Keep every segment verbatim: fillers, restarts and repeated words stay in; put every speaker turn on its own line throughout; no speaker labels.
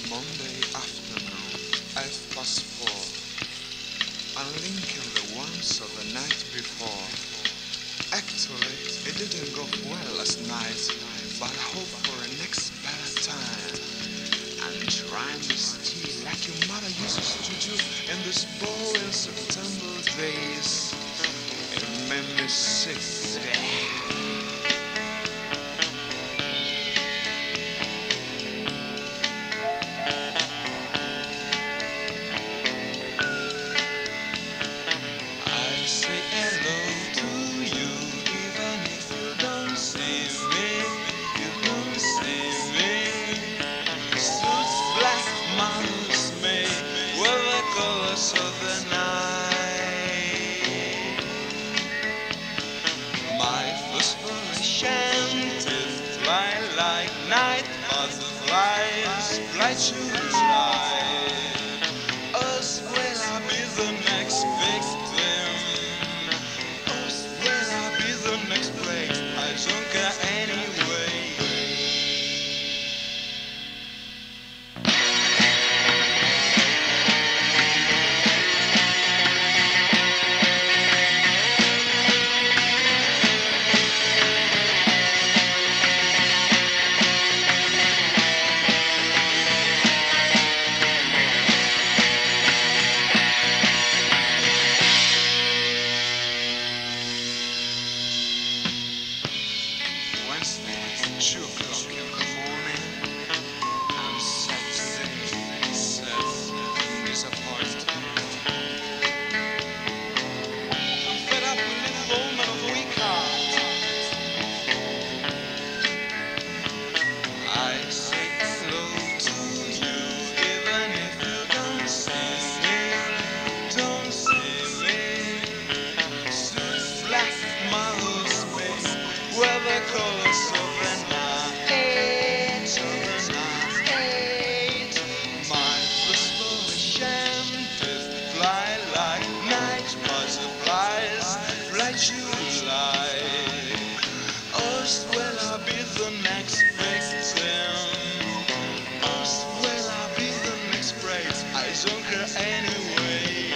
Monday afternoon, half past four. Unlinking the ones of the night before. Actually, it didn't go well last night, but I hope for a next better time. I'm trying to steal like your mother uses to do in these boring September days. It made me sick. I say hello to you, even if you don't see me, you don't see me. Suits black models made with the colors of the night. My perspiration to fly like night butterflies, fly to light. Us will I be the next victim? Us will I be the next play? I don't care anyway. Wednesday, two o'clock in the morning. I'm sad today, sad and disappointed. I'm fed up with little old man of a weak heart. I say hello to you, even if you don't see me, don't see me. Suits black models made with the colors of the night, of the night. My perspiration to fly like night butterflies, fly to light. Us will I be the next victim? Us will I be the next prey? I don't care anyway.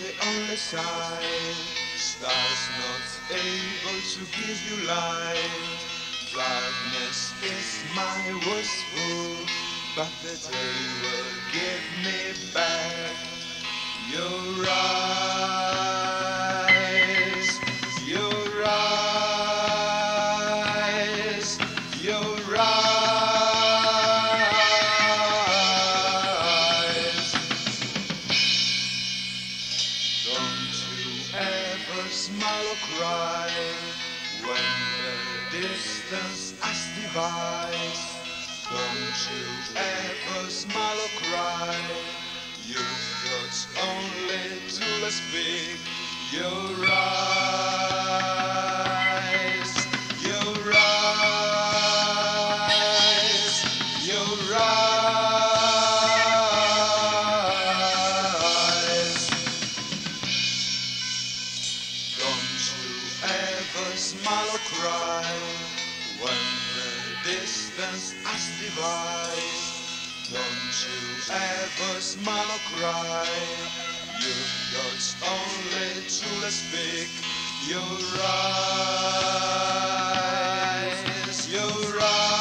the only sign. Stars not able to give you light. Darkness is my worst fool, but the day will give me back your eyes, your eyes, your eyes. Don't you ever smile or cry when the distance us divides. Don't you ever smile or cry. You've got only to speak. Your eyes, your eyes, your eyes. Don't you ever smile or cry when the distance us divides. Don't you ever smile or cry. You've got only to speak. Your eyes, your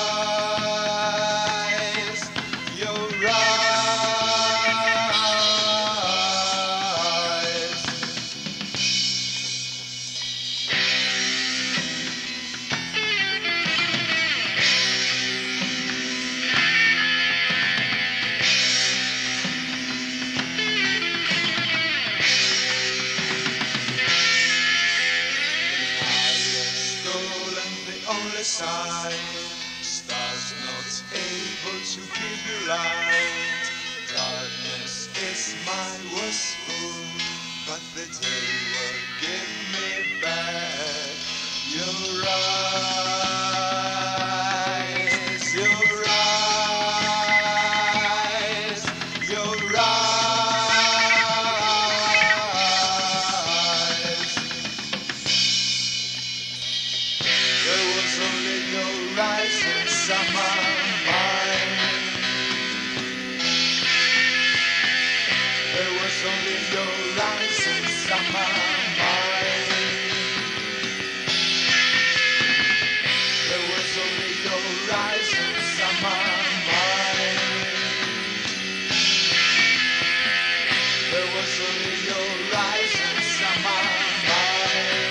eyes, your eyes. Only sign. Stars not able to give you light. Darkness is my worst fool, but the day will give me back your eyes, your eyes, your eyes. There was only your rising summer mine. There was only your rising summer mine. There was only your rising summer mine. There was only your rising summer mine.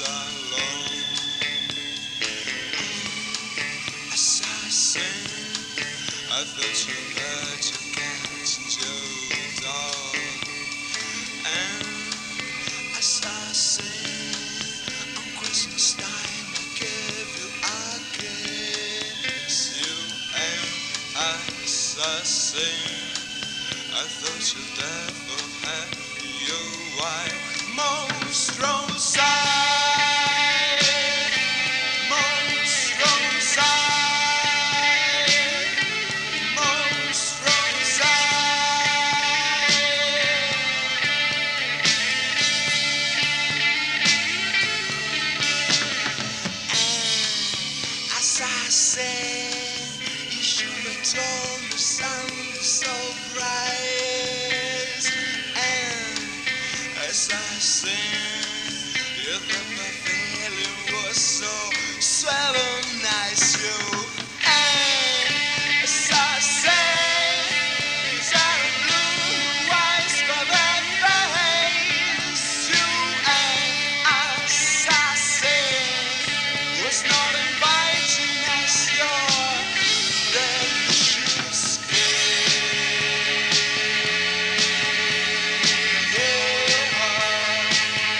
salon. Assassin, I thought you heard your cat Joe dog. And assassin, on Christmas time I give you a kiss. You and assassin, I thought you'd ever have your wife. Monstroside, monstroside, monstroside. And assassin, you should have told me something so bright. And assassin, if the feeling was so swell and nice, you and assassin, these are blue eyes for that face. You and assassin was not inviting us your delicious gift. Yeah.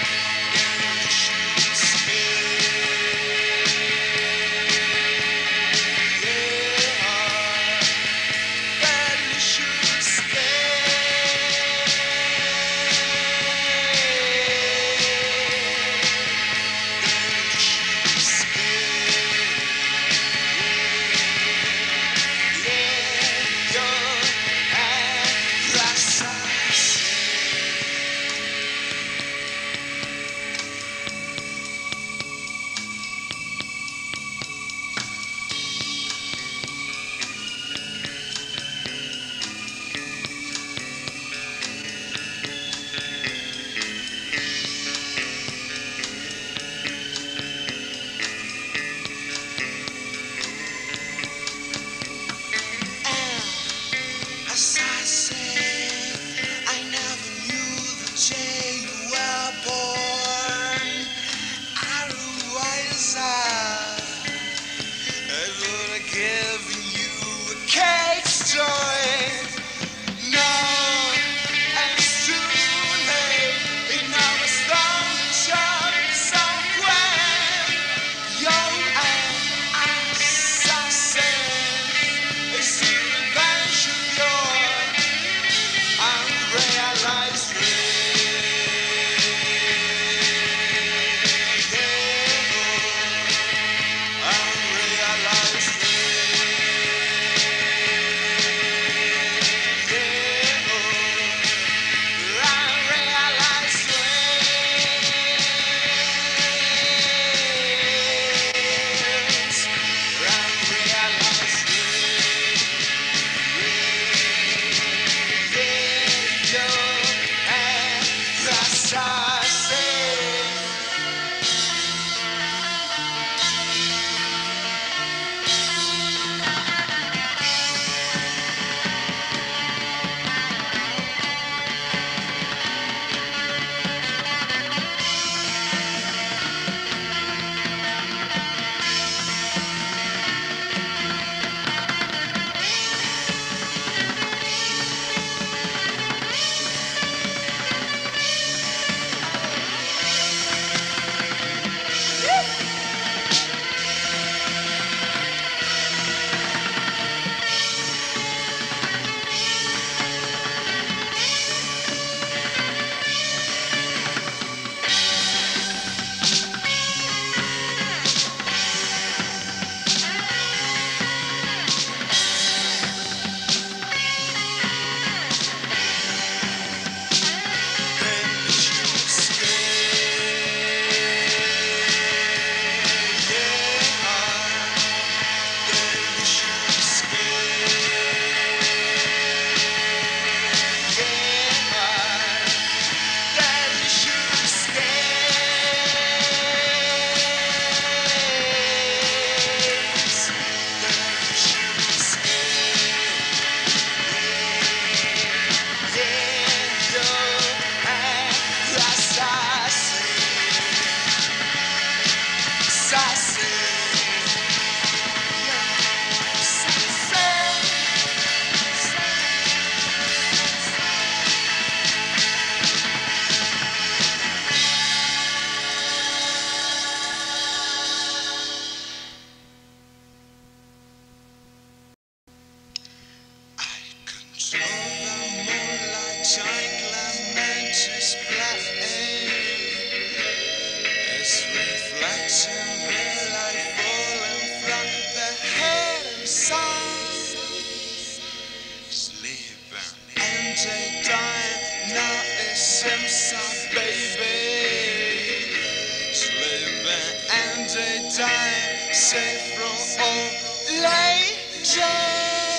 sunshine clementis plain as reflection will I fallen from the hidden sun. Sleeping and they dying now it seems so baby. Sleeping and they dying safe from all danger.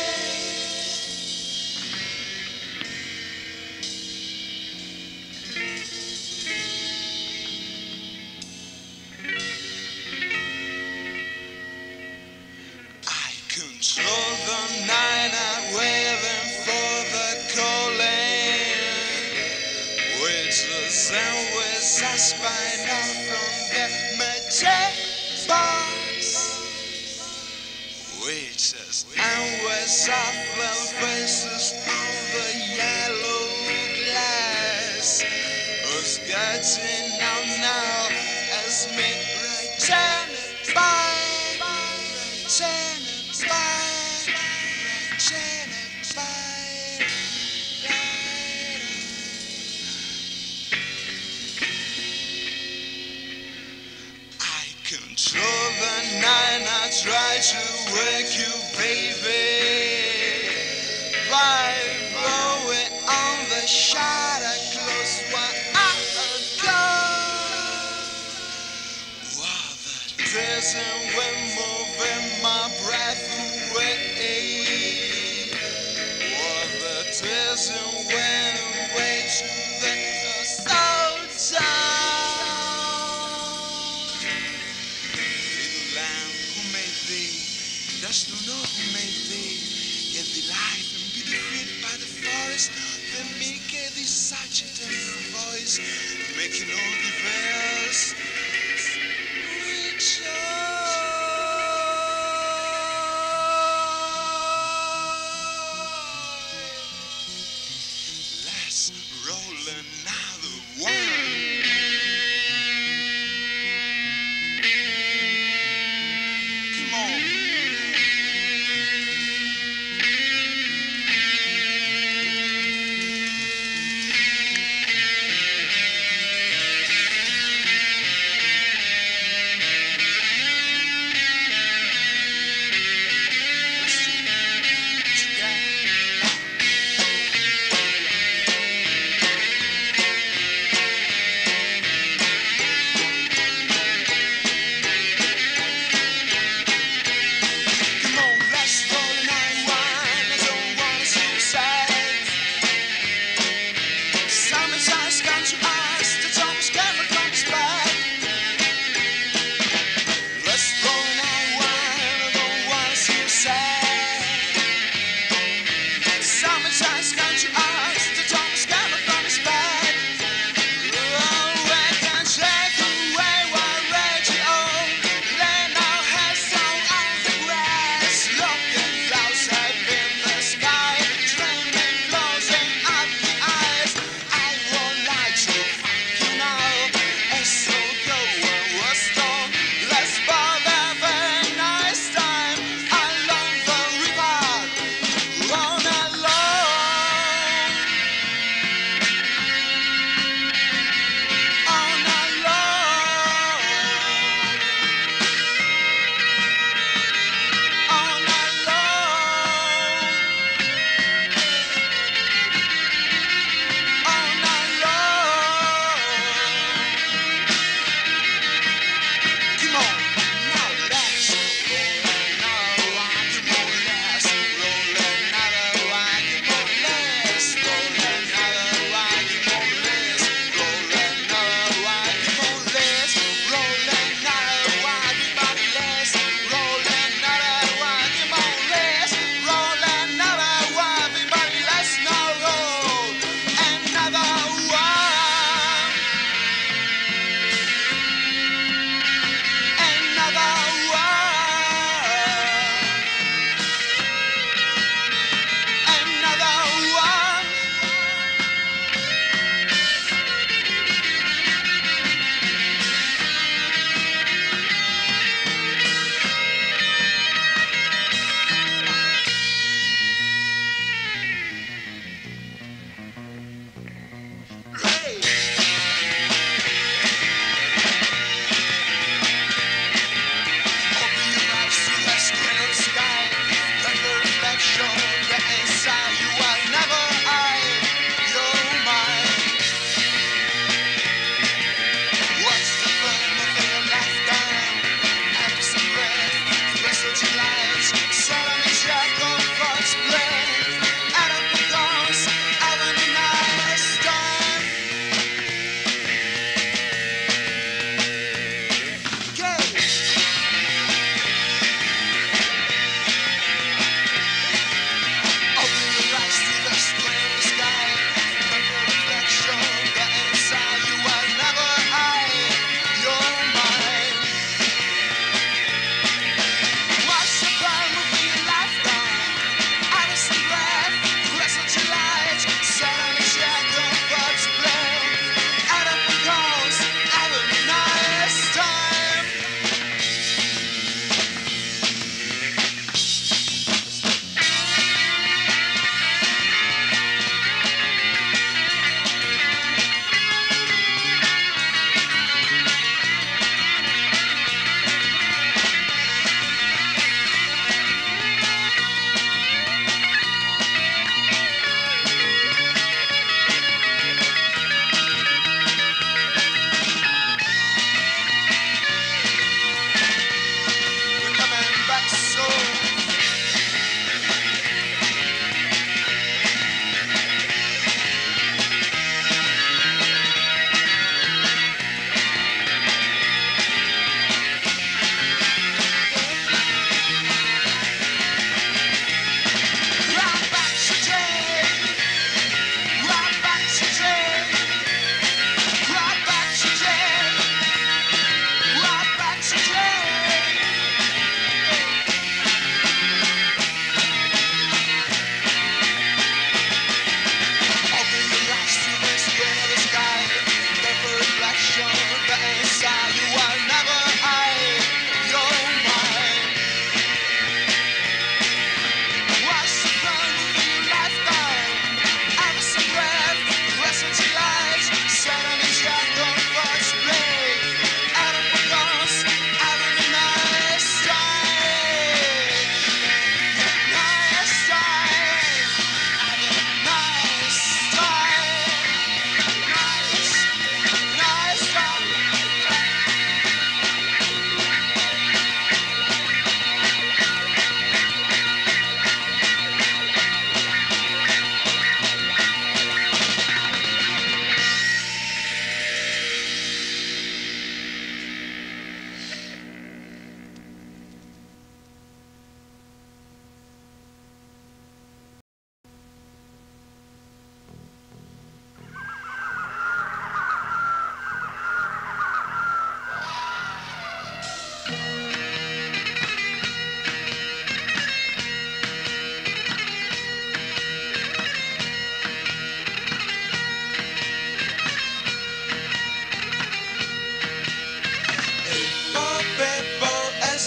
Control the night, I'm waiting for the calling, which was and was I spy now from the magic box, which is and was I fell faces on the yellow glass, who's getting out now as me returning by, returning. Control the night, I try to wake you, baby, by blowing on the shutter close one ago. While the prison went moving my breath away, while the prison went away to the soldier. Dost thou know who made thee? Gave thee life and be defeated by the forest. Then me gave thee such a tender voice, making all the bells rejoice. Let's roll another one.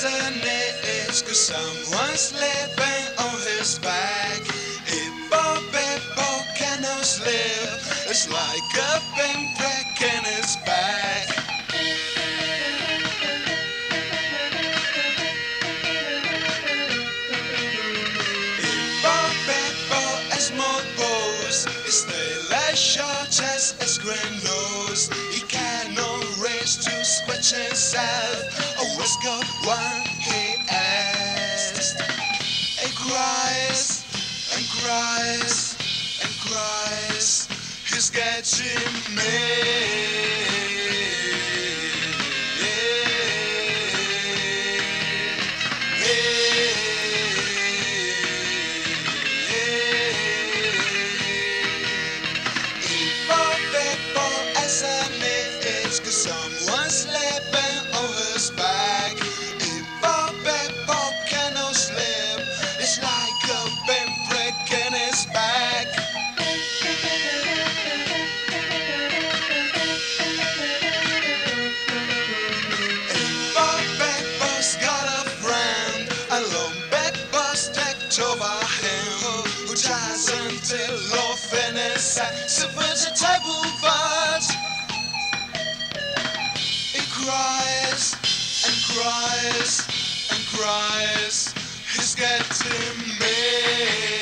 an itch, 'cause someone's sleeping on his back. Hippo, Beppo cannot sleep, it's like a pinprick in his back. Hippo, Beppo, a small boss, his tail as short as his green nose. He cannot reach to scratch himself, always got one he asked. He cries and cries and cries, he's getting me. Cause someone's sleeping on his back. Hippo, Beppo cannot sleep, it's like a pinprick in his back. Hippo, Beppo's got a friend, a long Beppo's tacked over him, who doesn't love in his head, so vegetable bird. Cries and cries and cries, he's getting me.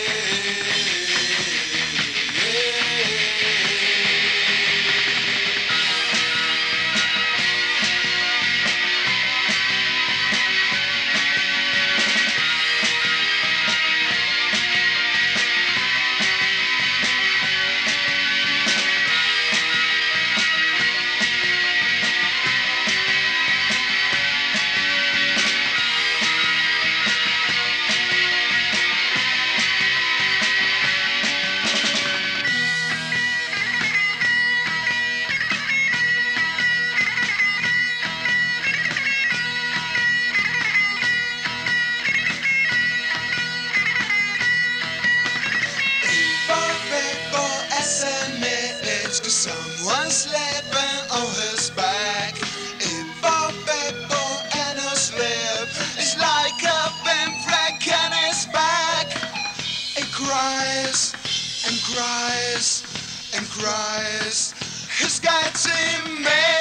Cause someone's sleeping on his back. Hippo, Beppo, and no sleep, it's like a pinprick in his back. He cries and cries and cries, he's getting me.